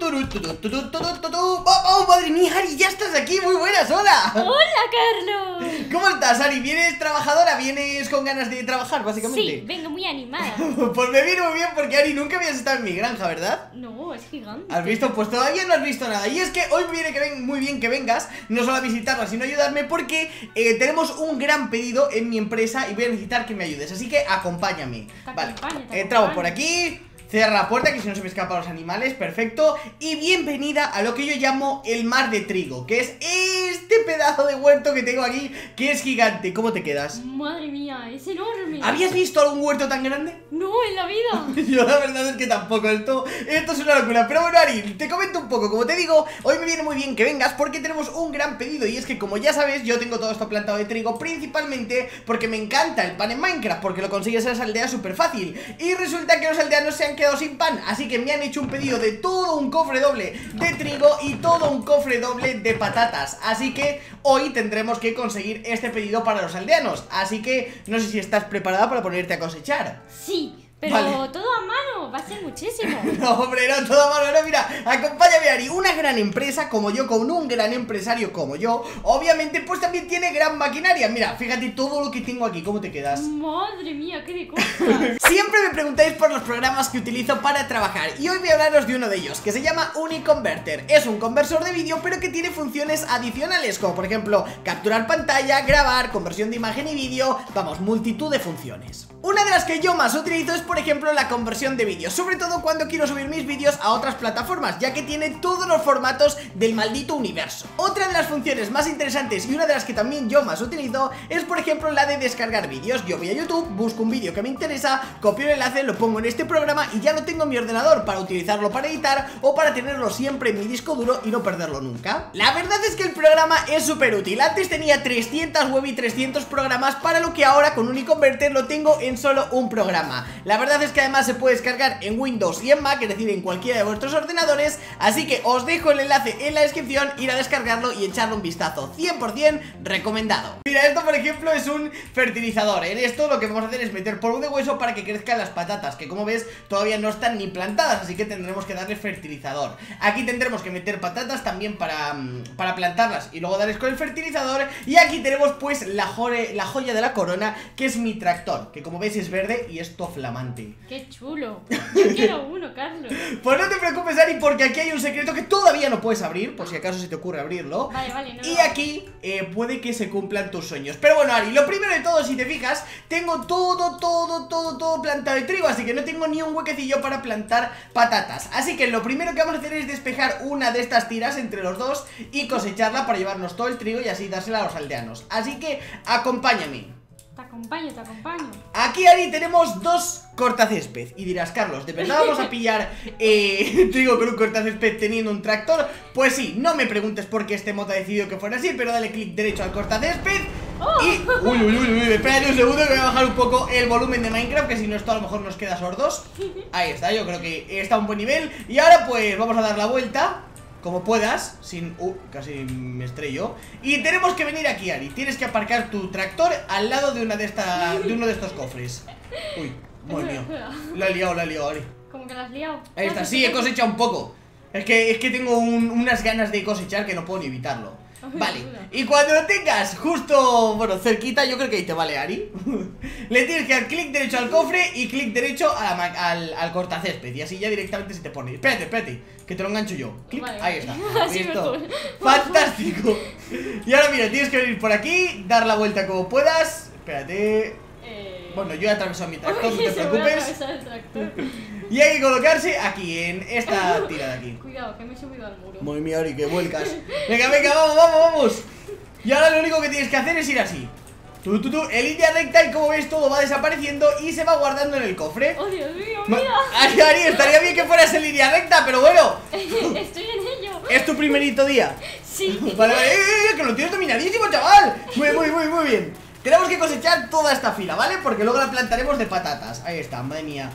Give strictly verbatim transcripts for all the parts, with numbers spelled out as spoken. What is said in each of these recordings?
¡Oh, madre mía, Ari! ¡Ya estás aquí! ¡Muy buenas! ¡Hola! ¡Hola, Carlos! ¿Cómo estás, Ari? ¿Vienes trabajadora? ¿Vienes con ganas de trabajar, básicamente? Sí, vengo muy animada. Pues me viene muy bien porque, Ari, nunca habías estado en mi granja, ¿verdad? No, es gigante. ¿Has visto? Pues todavía no has visto nada. Y es que hoy me viene que ven, muy bien que vengas, no solo a visitarla, sino a ayudarme, porque eh, tenemos un gran pedido en mi empresa y voy a necesitar que me ayudes. Así que acompáñame. Te Vale, acompaño, te entramos acompaño. por aquí. Cierra la puerta, que si no se me escapan los animales, perfecto. Y bienvenida a lo que yo llamo el mar de trigo, que es este pedazo de huerto que tengo aquí, que es gigante. ¿Cómo te quedas? Madre mía, es enorme. ¿Habías visto algún huerto tan grande? No, en la vida. Yo la verdad es que tampoco, esto, esto es una locura. Pero bueno, Ari, te comento un poco. Como te digo, hoy me viene muy bien que vengas porque tenemos un gran pedido. Y es que, como ya sabes, yo tengo todo esto plantado de trigo, principalmente porque me encanta el pan en Minecraft, porque lo consigues en las aldeas súper fácil. Y resulta que los aldeanos se han quedado sin pan, así que me han hecho un pedido de todo un cofre doble de trigo y todo un cofre doble de patatas. Así que hoy tendremos que conseguir este pedido para los aldeanos. Así que no sé si estás preparada para ponerte a cosechar. Sí, pero Vale. todo a mano, va a ser muchísimo. No, hombre, no, todo malo, no, mira, acompáñame, Ari. Una gran empresa como yo, con un gran empresario como yo, obviamente pues también tiene gran maquinaria. Mira, fíjate todo lo que tengo aquí, ¿cómo te quedas? Madre mía, qué de cosas. Siempre me preguntáis por los programas que utilizo para trabajar y hoy voy a hablaros de uno de ellos, que se llama Uniconverter. Es un conversor de vídeo, pero que tiene funciones adicionales, como por ejemplo capturar pantalla, grabar, conversión de imagen y vídeo, vamos, multitud de funciones. Una de las que yo más utilizo es, por ejemplo, la conversión de vídeos, sobre todo cuando quiero subir mis vídeos a otras plataformas, ya que tiene todos los formatos del maldito universo. Otra de las funciones más interesantes y una de las que también yo más utilizo es, por ejemplo, la de descargar vídeos. Yo voy a YouTube, busco un vídeo que me interesa, copio el enlace, lo pongo en este programa y ya lo tengo en mi ordenador para utilizarlo para editar o para tenerlo siempre en mi disco duro y no perderlo nunca. La verdad es que el programa es súper útil. Antes tenía trescientas web y trescientos programas, para lo que ahora con Uniconverter lo tengo en solo un programa. La verdad es que además se puede descargar en Windows y en Mac, es decir, en cualquiera de vuestros ordenadores, así que os dejo el enlace en la descripción, ir a descargarlo y echarle un vistazo. Cien por cien recomendado. Mira, esto por ejemplo es un fertilizador. En esto lo que vamos a hacer es meter polvo de hueso para que crezcan las patatas, que como ves todavía no están ni plantadas, así que tendremos que darle fertilizador. Aquí tendremos que meter patatas también para, para plantarlas y luego darles con el fertilizador. Y aquí tenemos pues la, jore, la joya de la corona, que es mi tractor, que como veis es verde y es todo flamante. Qué chulo. Yo quiero uno, Carlos. Pues no te preocupes, Ari, porque aquí hay un secreto que todavía no puedes abrir, por si acaso se te ocurre abrirlo. Vale, vale, no. Y aquí eh, puede que se cumplan tus sueños. Pero bueno, Ari, lo primero de todo, si te fijas, tengo todo, todo, todo, todo plantado de trigo, así que no tengo ni un huequecillo para plantar patatas. Así que lo primero que vamos a hacer es despejar una de estas tiras entre los dos y cosecharla para llevarnos todo el trigo y así dársela a los aldeanos. Así que acompáñame. Te acompaño, te acompaño. Aquí, Ari, tenemos dos cortacésped. Y dirás, Carlos, ¿de verdad vamos a pillar eh, trigo con un cortacésped teniendo un tractor? Pues sí, no me preguntes por qué este mod ha decidido que fuera así, pero dale clic derecho al cortacésped. Oh. Y... Uy, uy, uy, uy, espérate un segundo que voy a bajar un poco el volumen de Minecraft, que si no esto a lo mejor nos queda sordos. Ahí está, yo creo que está a un buen nivel. Y ahora pues vamos a dar la vuelta como puedas, sin... Uh, casi me estrello. Y tenemos que venir aquí, Ari. Tienes que aparcar tu tractor al lado de una de estas, de uno de estos cofres. Uy, madre mía. La he liado, la he liado, Ari. ¿Cómo que la has liado? Ahí está, sí, he cosechado un poco. Es que, es que tengo un, unas ganas de cosechar que no puedo ni evitarlo. Vale, y cuando lo tengas justo, bueno, cerquita, yo creo que ahí te vale, Ari. Le tienes que dar clic derecho al cofre y clic derecho a la, al, al cortacésped. Y así ya directamente se te pone. Espérate, espérate, que te lo engancho yo. Clic, Vale, ahí vale. está. Así Listo. mejor. Fantástico. Y ahora mira, tienes que venir por aquí, dar la vuelta como puedas. Espérate. Eh... Bueno, yo he atravesado mi tractor, no Uy, te se me va a preocupes. atravesar el tractor. Y hay que colocarse aquí, en esta tira de aquí. Cuidado, que me he subido al muro. Madre mía, Ari, que vuelcas. Venga, venga, vamos, vamos, vamos. Y ahora lo único que tienes que hacer es ir así. Tú, tú, tú, en línea recta, y como ves todo va desapareciendo y se va guardando en el cofre. Oh, Dios mío, Ma- mira. Ari, Ari, estaría bien que fueras en línea recta, pero bueno. Estoy en ello. Es tu primerito día. Sí. Vale, vale, eh, eh, que lo tienes dominadísimo, chaval. Muy, muy, muy, muy bien. Tenemos que cosechar toda esta fila, ¿vale? Porque luego la plantaremos de patatas. Ahí está, madre mía.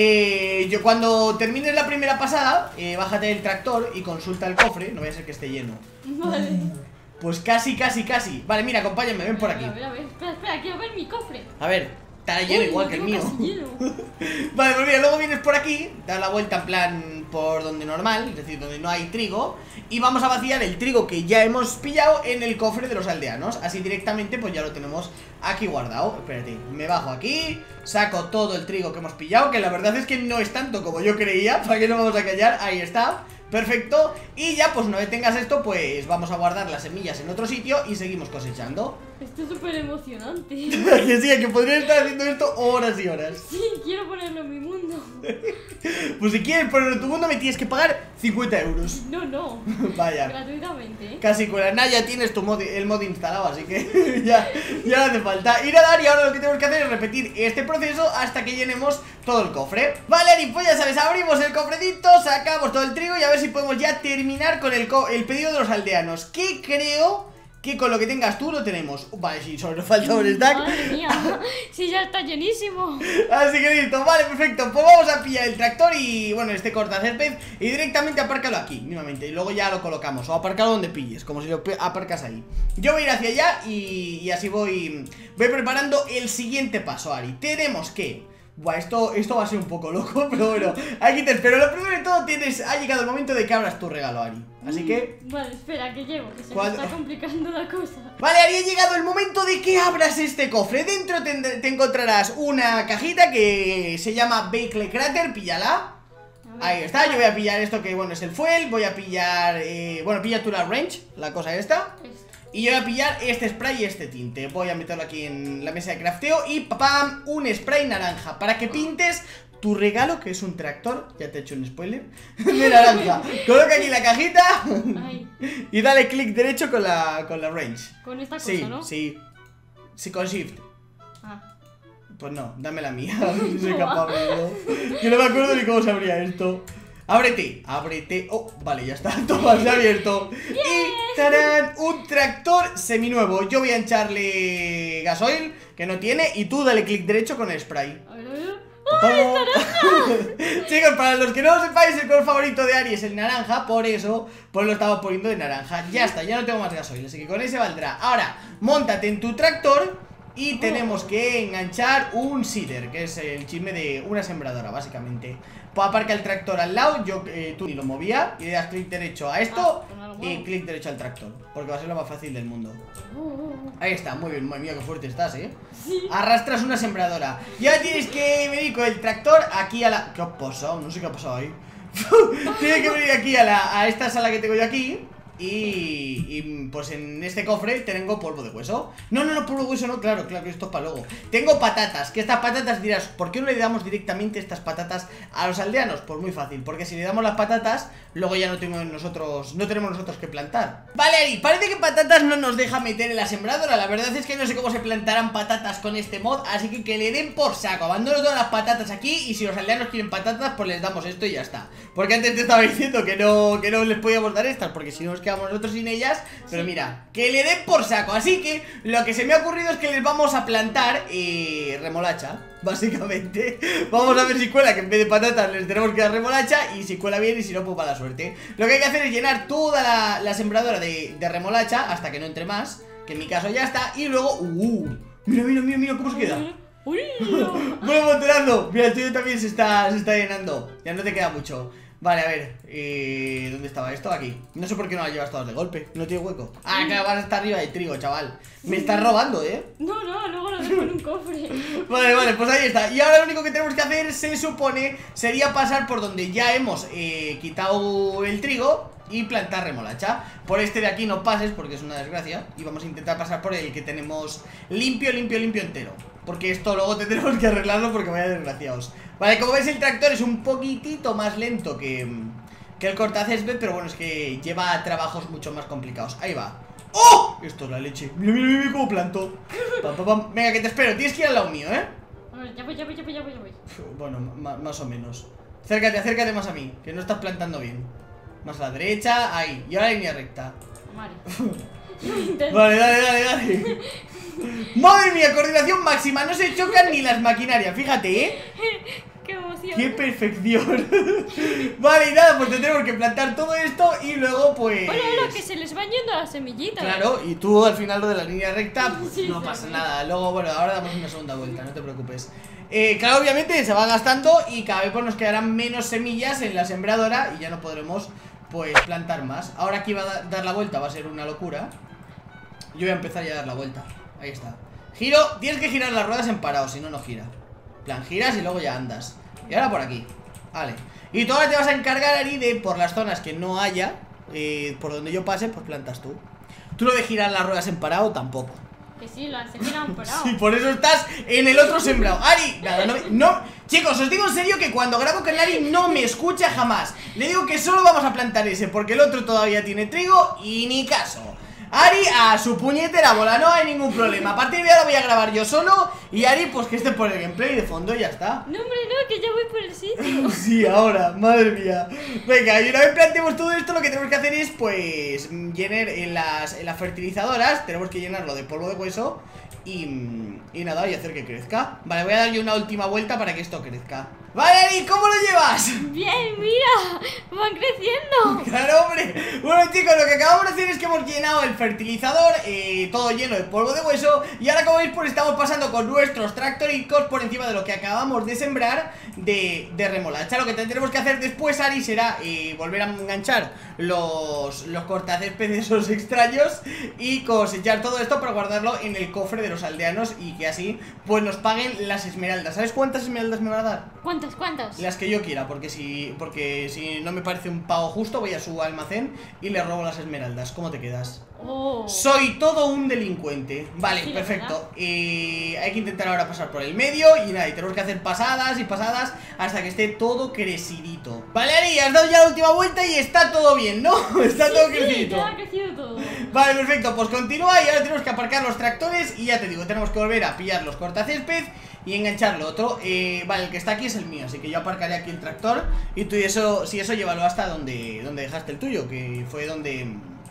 Eh, yo cuando termines la primera pasada, eh, bájate del tractor y consulta el cofre. No vaya a ser que esté lleno. Vale. Pues casi, casi, casi. Vale, mira, acompáñame, ven por aquí. A ver, a ver, espera, espera, quiero ver mi cofre. A ver, estará lleno Uy, igual que el tengo mío. casi lleno. Vale, pues mira, luego vienes por aquí, das la vuelta en plan por donde normal, es decir, donde no hay trigo. Y vamos a vaciar el trigo que ya hemos pillado en el cofre de los aldeanos. Así directamente pues ya lo tenemos aquí guardado. Espérate, me bajo aquí, saco todo el trigo que hemos pillado, que la verdad es que no es tanto como yo creía. ¿Para qué no vamos a callar? Ahí está. Perfecto, y ya pues una vez tengas esto, pues vamos a guardar las semillas en otro sitio y seguimos cosechando. Esto es súper emocionante. Que sí, que podría estar haciendo esto horas y horas. Sí, quiero ponerlo en mi mundo. Pues si quieres ponerlo en tu mundo me tienes que pagar cincuenta euros. No, no. Vaya. Gratuitamente. Casi con la Naya tienes tu mod, el mod instalado, así que ya, ya no hace falta. Y nada, y ahora lo que tenemos que hacer es repetir este proceso hasta que llenemos todo el cofre. Vale, Ari, pues ya sabes, abrimos el cofrecito, sacamos todo el trigo y a ver si podemos ya terminar con el, el pedido de los aldeanos. Que creo que con lo que tengas tú lo tenemos. Vale, sí, solo nos falta un stack. Madre mía, sí, ya está llenísimo. Así que listo, vale, perfecto. Pues vamos a pillar el tractor y, bueno, este cortacésped y directamente apárcalo aquí, mínimamente. Y luego ya lo colocamos, o apárcalo donde pilles, como si lo aparcas ahí. Yo voy a ir hacia allá y, y así voy Voy preparando el siguiente paso, Ari. Tenemos que... Buah, esto, esto va a ser un poco loco, pero bueno, aquí te espero. Lo primero de todo, tienes, ha llegado el momento de que abras tu regalo, Ari. Así que... Vale, espera, que llevo, que se me ¿Cuál? está complicando la cosa. Vale, Ari, ha llegado el momento de que abras este cofre. Dentro te, te encontrarás una cajita que se llama Bakely Crater, píllala. Ahí está, yo voy a pillar esto que, bueno, es el fuel. Voy a pillar, eh, bueno, pilla tú la wrench, la cosa esta. Esto. Y yo voy a pillar este spray y este tinte. Voy a meterlo aquí en la mesa de crafteo. Y ¡pam! Un spray naranja para que pintes tu regalo, que es un tractor. Ya te he hecho un spoiler de naranja. Coloca aquí la cajita. Ay. Y dale clic derecho con la, con la wrench. Con esta cosa, Sí, ¿no? sí. Sí, con shift. Ah. Pues no, dame la mía. Si soy capaz de ello. Yo no me acuerdo ni cómo se abría esto. Ábrete, ábrete. Oh, vale, ya está. Toma, se ha abierto. Y ¡tarán! Un tractor seminuevo. Yo voy a echarle gasoil, que no tiene. Y tú dale clic derecho con el spray. A ver, a ver. ¡Ay, es naranja! Chicos, para los que no lo sepáis, el color favorito de Ari es el naranja. Por eso, pues lo estaba poniendo de naranja. Ya está, ya no tengo más gasoil, así que con ese valdrá. Ahora, móntate en tu tractor y tenemos que enganchar un seeder, que es el chisme de una sembradora, básicamente. Pues aparca el tractor al lado, yo eh, tú ni lo movía. Y le das clic derecho a esto y clic derecho al tractor, porque va a ser lo más fácil del mundo. Ahí está, muy bien, madre mía, qué fuerte estás, eh. Sí. Arrastras una sembradora. Ya tienes que venir con el tractor aquí a la... ¿Qué ha pasado? No sé qué ha pasado ahí. Tienes que venir aquí a, la, a esta sala que tengo yo aquí. Y, y pues en este cofre tengo polvo de hueso. No, no, no, polvo de hueso no, claro, claro que esto es para luego. Tengo patatas, que estas patatas dirás, ¿por qué no le damos directamente estas patatas a los aldeanos? Pues muy fácil, porque si le damos las patatas, luego ya no tenemos nosotros, no tenemos nosotros que plantar. Vale, Ari, parece que patatas no nos deja meter en la sembradora. La verdad es que no sé cómo se plantarán patatas con este mod, así que que le den por saco. Abandono todas las patatas aquí y si los aldeanos quieren patatas, pues les damos esto y ya está. Porque antes te estaba diciendo que no, que no les podíamos dar estas, porque si no nos quedamos nosotros sin ellas. Pero Sí. mira, que le den por saco. Así que lo que se me ha ocurrido es que les vamos a plantar eh, remolacha, básicamente. Vamos a ver si cuela, que en vez de patatas les tenemos que dar remolacha. Y si cuela bien y si no, pues mala suerte. Lo que hay que hacer es llenar toda la, la sembradora de, de remolacha hasta que no entre más, que en mi caso ya está. Y luego, uh, mira, mira, mira, mira cómo se queda. ¡Uy! No. Bueno, montonando. Mira, el tuyo también se está, se está llenando. Ya no te queda mucho. Vale, a ver, eh, ¿dónde estaba esto? Aquí. No sé por qué no las llevas todas de golpe. No tiene hueco. Ah, claro, vas a estar arriba de trigo, chaval. Me estás robando, ¿eh? No, no, luego lo dejo en un cofre. Vale, vale, pues ahí está. Y ahora lo único que tenemos que hacer, se supone, sería pasar por donde ya hemos eh, quitado el trigo y plantar remolacha. Por este de aquí no pases porque es una desgracia. Y vamos a intentar pasar por el que tenemos limpio, limpio, limpio entero. Porque esto luego tendremos que arreglarlo porque vaya desgraciados. Vale, como veis el tractor es un poquitito más lento que, que el cortacésped, pero bueno, es que lleva trabajos mucho más complicados. Ahí va. ¡Oh! Esto es la leche. Mira, mira, mira cómo planto. Pam, pam, pam. Venga, que te espero. Tienes que ir al lado mío, ¿eh? A ver, ya voy, ya voy, ya voy, ya voy, ya voy. Bueno, más o menos. Acércate, acércate más a mí, que no estás plantando bien. Más a la derecha, ahí. Y ahora línea recta. Vale. Vale, dale, dale, dale. Madre mía, coordinación máxima. No se chocan ni las maquinarias, fíjate, ¿eh? ¡Qué emoción! ¡Qué perfección! Vale, y nada, pues tendremos que plantar todo esto y luego pues... Bueno, bueno, que se les van yendo las semillitas. Claro, y tú al final lo de la línea recta, pues Sí, no sí, pasa sí. nada. Luego, bueno, ahora damos una segunda vuelta, no te preocupes. eh, claro, obviamente se va gastando y cada vez pues nos quedarán menos semillas en la sembradora y ya no podremos pues plantar más. Ahora aquí va a dar la vuelta, va a ser una locura. Yo voy a empezar ya a dar la vuelta. Ahí está. Giro, tienes que girar las ruedas en parado, si no, no gira. En plan, giras y luego ya andas. Y ahora por aquí, vale. Y tú ahora te vas a encargar, Ari, de por las zonas que no haya, eh, por donde yo pase, pues plantas tú. Tú lo de girar las ruedas en parado tampoco. Que sí, lo han girado parado. Sí, por eso estás en el otro sembrado. Ari, nada, no, no. Chicos, os digo en serio que cuando grabo con Ari no me escucha jamás. Le digo que solo vamos a plantar ese, porque el otro todavía tiene trigo y ni caso. Ari a su puñetera bola, no hay ningún problema. A partir de ahora voy a grabar yo solo y Ari pues que esté por el gameplay de fondo y ya está. No, hombre, no, que ya voy por el sitio. Sí, ahora, madre mía. Venga, y una vez planteemos todo esto, lo que tenemos que hacer es pues llenar en las, en las fertilizadoras. Tenemos que llenarlo de polvo de hueso y, y nada, y hacer que crezca. Vale, voy a darle una última vuelta para que esto crezca. Vale, Ari, ¿cómo lo llevas? Bien, mira, van creciendo. Claro, hombre. Bueno, chicos, lo que acabamos de hacer es que hemos llenado el fertilizador, eh, todo lleno de polvo de hueso. Y ahora, como veis, pues estamos pasando con nuestros tractoricos por encima de lo que acabamos de sembrar de, de remolacha. Lo que tendremos que hacer después, Ari, será eh, volver a enganchar los, los cortacésped esos extraños y cosechar todo esto para guardarlo en el cofre de los aldeanos y que así pues nos paguen las esmeraldas. ¿Sabes cuántas esmeraldas me van a dar? ¿Cuántos, cuántos? Las que yo quiera, porque si, porque si no me parece un pago justo, voy a su almacén y le robo las esmeraldas. ¿Cómo te quedas? Oh. Soy todo un delincuente. Vale, Sí, perfecto. Eh, hay que intentar ahora pasar por el medio y nada, y tenemos que hacer pasadas y pasadas hasta que esté todo crecidito. Vale, Ari, has dado ya la última vuelta y está todo bien, ¿no? Está Sí, todo sí, crecidito. ya ha crecido todo. Vale, perfecto, pues continúa y ahora tenemos que aparcar los tractores y ya te digo, tenemos que volver a pillar los cortacésped y engancharlo otro. eh, Vale, el que está aquí es el mío, así que yo aparcaré aquí el tractor y tú y eso, si eso, llévalo hasta donde, donde dejaste el tuyo, que fue donde...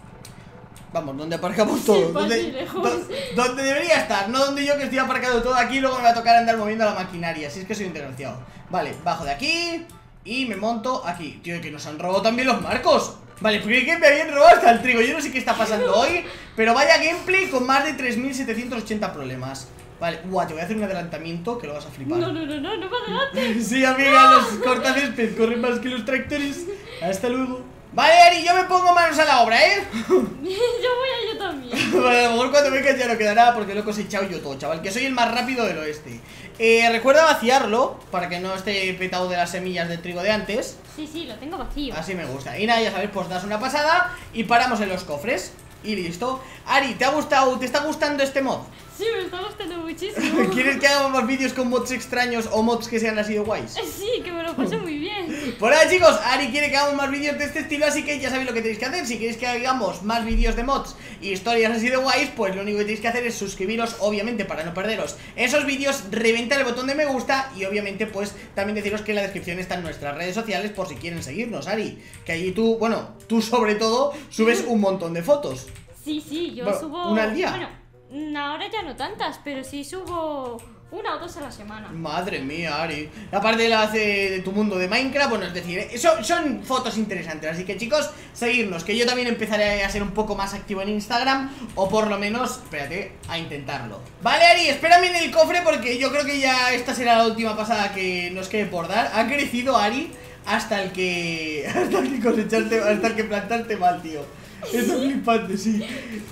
Vamos, donde aparcamos todo, Sí, donde, fácil, lejos. do- donde debería estar, no donde yo que estoy aparcado todo aquí y luego me va a tocar andar moviendo la maquinaria, si es que soy un desgraciado. Vale, bajo de aquí y me monto aquí. Tío, que nos han robado también los marcos. Vale, porque que me habían robado hasta el trigo. Yo no sé qué está pasando hoy, pero vaya gameplay con más de tres mil setecientos ochenta problemas. Vale, guau, te voy a hacer un adelantamiento que lo vas a flipar. No, no, no, no, no va adelante. Sí, amiga, los cortacésped corren más que los tractores. Hasta luego. Vale, Ari, yo me pongo manos a la obra, ¿eh? Yo voy a yo también. Vale, a lo mejor cuando vengas ya no quedará porque lo he cosechado yo todo, chaval. Que soy el más rápido del oeste. eh, Recuerda vaciarlo para que no esté petado de las semillas de trigo de antes. Sí, sí, lo tengo vacío. Así me gusta. Y nada, ya sabes, pues das una pasada y paramos en los cofres. Y listo. Ari, ¿te ha gustado, te está gustando este mod? Sí, me está gustando muchísimo. ¿Quieres que hagamos más vídeos con mods extraños o mods que sean así de guays? Sí, que me lo paso muy bien. Por ahora, chicos, Ari quiere que hagamos más vídeos de este estilo, así que ya sabéis lo que tenéis que hacer. Si queréis que hagamos más vídeos de mods y historias así de guays, pues lo único que tenéis que hacer es suscribiros, obviamente, para no perderos esos vídeos, reventar el botón de me gusta y obviamente pues también deciros que en la descripción están nuestras redes sociales por si quieren seguirnos, Ari. Que allí tú, bueno, tú sobre todo subes un montón de fotos. Sí, sí, yo Bueno, subo... ¿una al día? Bueno, ahora ya no tantas, pero sí subo una o dos a la semana. Madre mía, Ari. Aparte de la de, de tu mundo de Minecraft, bueno, es decir, eh, son, son fotos interesantes. Así que, chicos, seguidnos, que yo también empezaré a ser un poco más activo en Instagram. O por lo menos, espérate, a intentarlo. Vale, Ari, espérame en el cofre porque yo creo que ya esta será la última pasada que nos quede por dar. Ha crecido, Ari, hasta el que... Hasta el que cosecharte, hasta el que plantarte mal, tío. Es flipante, sí.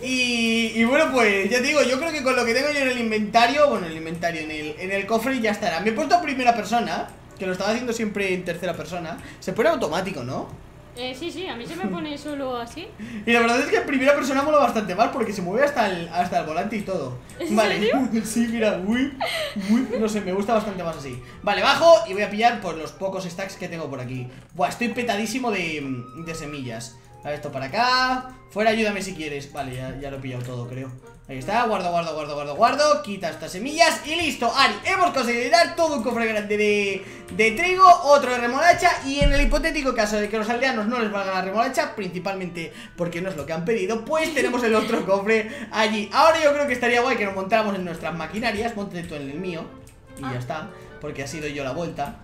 Y, y bueno, pues ya te digo, yo creo que con lo que tengo yo en el inventario, bueno, en el inventario, en el, en el cofre ya estará. Me he puesto a primera persona, que lo estaba haciendo siempre en tercera persona. Se pone automático, ¿no? Eh, sí, sí, a mí se me pone solo así. Y la verdad es que en primera persona mola bastante mal porque se mueve hasta el, hasta el volante y todo. ¿En Vale, serio? sí, mira, uy, uy, no sé, me gusta bastante más así. Vale, bajo y voy a pillar por los pocos stacks que tengo por aquí. Buah, estoy petadísimo de, de semillas. A ver, esto para acá. Fuera, ayúdame si quieres. Vale, ya, ya lo he pillado todo, creo. Ahí está, guardo, guardo, guardo, guardo, guardo. Quita estas semillas y listo, Ari, hemos conseguido dar todo un cofre grande de, de trigo, otro de remolacha. Y en el hipotético caso de que los aldeanos no les valga la remolacha, principalmente porque no es lo que han pedido, pues tenemos el otro cofre allí. Ahora yo creo que estaría guay que nos montáramos en nuestras maquinarias. Móntate tú en el mío y ya está, porque así doy yo la vuelta.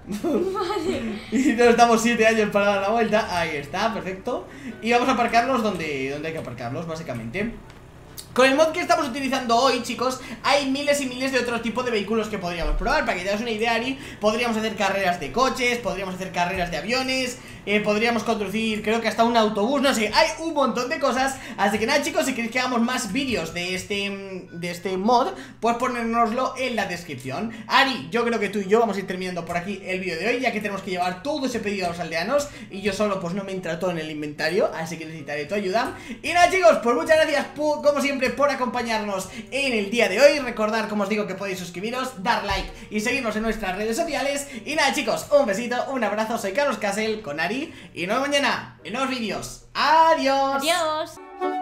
Vale. Y nos damos siete años para dar la vuelta. Ahí está, perfecto. Y vamos a aparcarlos donde, donde hay que aparcarlos, básicamente. Con el mod que estamos utilizando hoy, chicos, hay miles y miles de otros tipos de vehículos que podríamos probar. Para que te hagas una idea, Ari, podríamos hacer carreras de coches, podríamos hacer carreras de aviones, eh, podríamos conducir, creo que hasta un autobús, no sé, hay un montón de cosas. Así que nada, chicos, si queréis que hagamos más vídeos de este, de este mod, pues ponérnoslo en la descripción. Ari, yo creo que tú y yo vamos a ir terminando por aquí el vídeo de hoy, ya que tenemos que llevar todo ese pedido a los aldeanos y yo solo pues no me entra todo en el inventario, así que necesitaré tu ayuda. Y nada, chicos, pues muchas gracias como siempre por acompañarnos en el día de hoy. Recordad, como os digo, que podéis suscribiros, dar like y seguirnos en nuestras redes sociales. Y nada, chicos, un besito, un abrazo. Soy Carlos Castle con Ari y nos vemos mañana en nuevos vídeos. Adiós. Adiós.